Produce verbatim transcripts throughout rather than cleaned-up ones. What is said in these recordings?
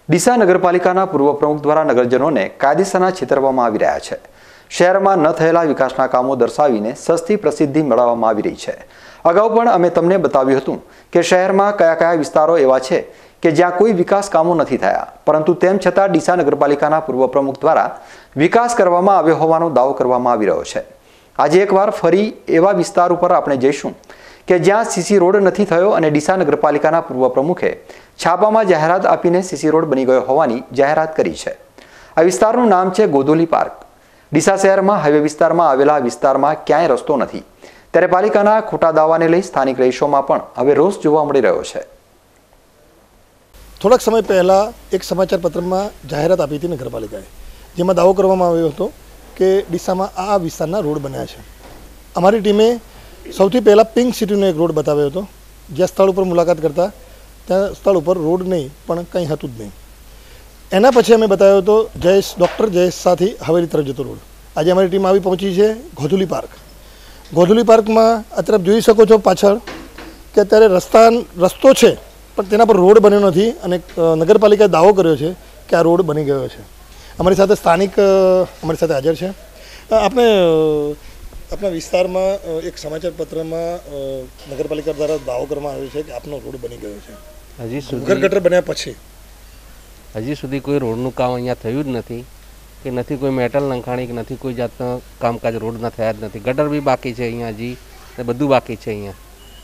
ડીસા નગરપાલિકાના પૂર્વ પ્રમુખ દ્વારા નગરજનોને કાયદેસરના છેતરવામાં આવી રહ્યા છે। શહેરમાં ન થયેલા વિકાસના કામો દર્શાવીને સસ્તી પ્રસિદ્ધિ મેળવવામાં આવી રહી છે। અગાઉ પણ અમે તમને બતાવ્યું હતું કે શહેરમાં કયા કયા વિસ્તારો એવા છે કે જ્યાં કોઈ વિકાસ કામો નથી થયા, પરંતુ તેમ છતાં ડીસા નગરપાલિકાના પૂર્વ પ્રમુખ દ્વારા વિકાસ કરવામાં આવ્યો હોવાનો દાવો કરવામાં આવી રહ્યો છે। આજે એકવાર ફરી એવા વિસ્તાર ઉપર આપણે જઈશું કે જ્યાં સીસી રોડ નથી થયો અને ડીસા નગરપાલિકાના પૂર્વ પ્રમુખે છાપામાં જાહેરાત આપીને સીસી રોડ બની ગયો હોવાની જાહેરાત કરી છે। આ વિસ્તારનું નામ છે ગોધુલી પાર્ક। ડીસા શહેરમાં હાઈવે વિસ્તારમાં આવેલા વિસ્તારમાં ક્યાંય રસ્તો નથી, ત્યારે પાલિકાના ખોટા દાવાને લઈ સ્થાનિક રહીશોમાં પણ હવે રોષ જોવા મળી રહ્યો છે। થોડાક સમય પહેલાં એક સમાચાર પત્રમાં જાહેરાત આપી હતી નગરપાલિકાએ, જેમાં દાવો કરવામાં આવ્યો હતો કે ડીસામાં આ વિસ્તારના રોડ બન્યા છે। અમારી ટીમે સૌથી પહેલાં પિંક સિટીનો એક રોડ બતાવ્યો હતો, જ્યાં સ્થળ ઉપર મુલાકાત કરતા ત્યાં સ્થળ ઉપર રોડ નહીં પણ કંઈ હતું જ નહીં। એના પછી અમે બતાવ્યો હતો જયેશ ડૉક્ટર જયેશ સાથી હવેલી તરફ જતો રોડ। આજે અમારી ટીમ આવી પહોંચી છે ગોધુલી પાર્ક। ગોધુલી પાર્કમાં અત્યારે આપ જોઈ શકો છો પાછળ કે અત્યારે રસ્તા રસ્તો છે પણ તેના પર રોડ બન્યો નથી અને નગરપાલિકાએ દાવો કર્યો છે કે આ રોડ બની ગયો છે। અમારી સાથે સ્થાનિક અમારી સાથે હાજર છે। આપણે આપણા વિસ્તારમાં એક સમાચાર પત્રમાં નગરપાલિકા દ્વારા દાવો કરવામાં આવ્યો છે કે આપનો રોડ બની ગયો છે। હજી સુધી ભૂગર્ભ ગટર બન્યા પછી હજી સુધી કોઈ રોડનું કામ અહીંયા થયું જ નથી કે નથી કોઈ મેટલ નંખાણી કે નથી કોઈ જાતનું કામકાજ રોડના થયા જ નથી। ગટર બી બાકી છે અહીંયા, હજી ને બધું બાકી છે અહીંયા।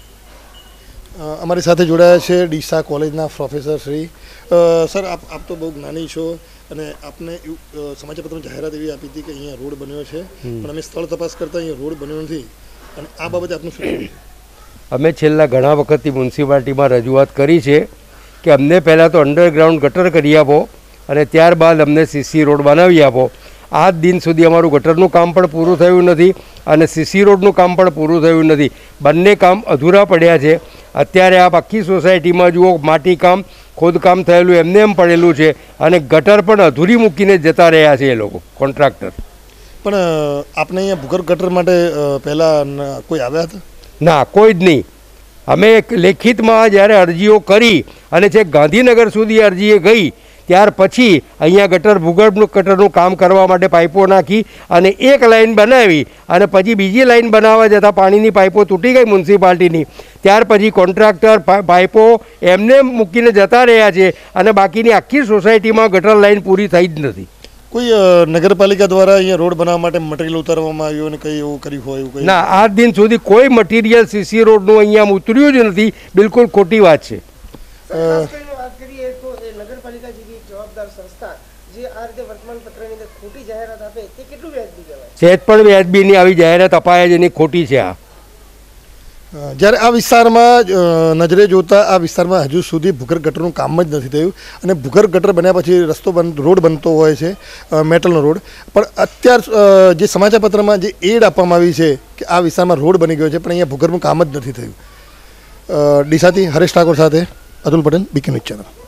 અમારી સાથે જોડાયા છે ડીસા કોલેજના પ્રોફેસર શ્રી। સર આપ આપ તો બહુ જ્ઞાની છો અને આપને સમાચાર પત્રમાં જાહેરાત એવી આપી હતી કે અહીંયા રોડ બન્યો છે, પણ અમે સ્થળ તપાસ કરતાં અહીંયા રોડ બન્યો નથી, અને આ બાબતે આપનું શું કહેવું છે? અમે છેલ્લા ઘણા વખતથી મ્યુનિસિપાલિટીમાં રજૂઆત કરી છે કે અમને પહેલાં તો અંડરગ્રાઉન્ડ ગટર કરી આપો અને ત્યારબાદ અમને સીસી રોડ બનાવી આપો। આજ દિન સુધી અમારું ગટરનું કામ પણ પૂરું થયું નથી અને સીસી રોડનું કામ પણ પૂરું થયું નથી। બંને કામ અધૂરા પડ્યા છે। અત્યારે આપ આખી સોસાયટીમાં જુઓ, માટી કામ ખોદકામ થયેલું એમને એમ પડેલું છે અને ગટર પણ અધૂરી મૂકીને જતા રહ્યા છે એ લોકો કોન્ટ્રાક્ટર। પણ આપને અહીંયા ભૂગર્ભ ગટર માટે પહેલાં કોઈ આવ્યા હતા? ના, કોઈ જ નહીં। અમે લેખિતમાં જ્યારે અરજીઓ કરી અને છેક ગાંધીનગર સુધી અરજીએ ગઈ ત્યાર પછી અહીંયા ગટર ભૂગર્ભનું ગટરનું કામ કરવા માટે પાઇપો નાખી અને એક લાઈન બનાવી અને પછી બીજી લાઈન બનાવવા જતાં પાણીની પાઇપો તૂટી ગઈ મ્યુનિસિપાલિટીની। ત્યાર પછી કોન્ટ્રાક્ટર પાઇપો એમને મૂકીને જતા રહ્યા છે અને બાકીની આખી સોસાયટીમાં ગટર લાઈન પૂરી થઈ જ નથી। કોઈ નગરપાલિકા દ્વારા અહીંયા રોડ બનાવવા માટે મટીરિયલ ઉતારવામાં આવ્યું અને કંઈ એવું કર્યું હોય એવું? ના, આજ દિન સુધી કોઈ મટીરિયલ સીસી રોડનું અહીંયા ઉતર્યું જ નથી। બિલકુલ ખોટી વાત છે। નગરપાલિકા જેવી જવાબદાર સંસ્થા જે આ રીતે વર્તમાન પત્રની અંદર ખોટી જાહેરાત આપે તે કેટલું વ્યાજબી કહેવાય? સહેજ પણ વ્યાજબીની આવી જાહેરાત અપાય જ એની ખોટી છે આ। જ્યારે આ વિસ્તારમાં નજરે જોતા આ વિસ્તારમાં હજુ સુધી ભૂગર્ભ ગટરનું કામ જ નથી થયું અને ભૂગર્ભ ગટર બન્યા પછી રસ્તો બન રોડ બનતો હોય છે, મેટલનો રોડ, પણ અત્યાર જે સમાચાર પત્રમાં જે એડ આપવામાં આવી છે કે આ વિસ્તારમાં રોડ બની ગયો છે પણ અહીંયા ભૂગર્ભનું કામ જ નથી થયું। ડીસાથી હરેશ ઠાકોર સાથે Atul Patel, BK news channel.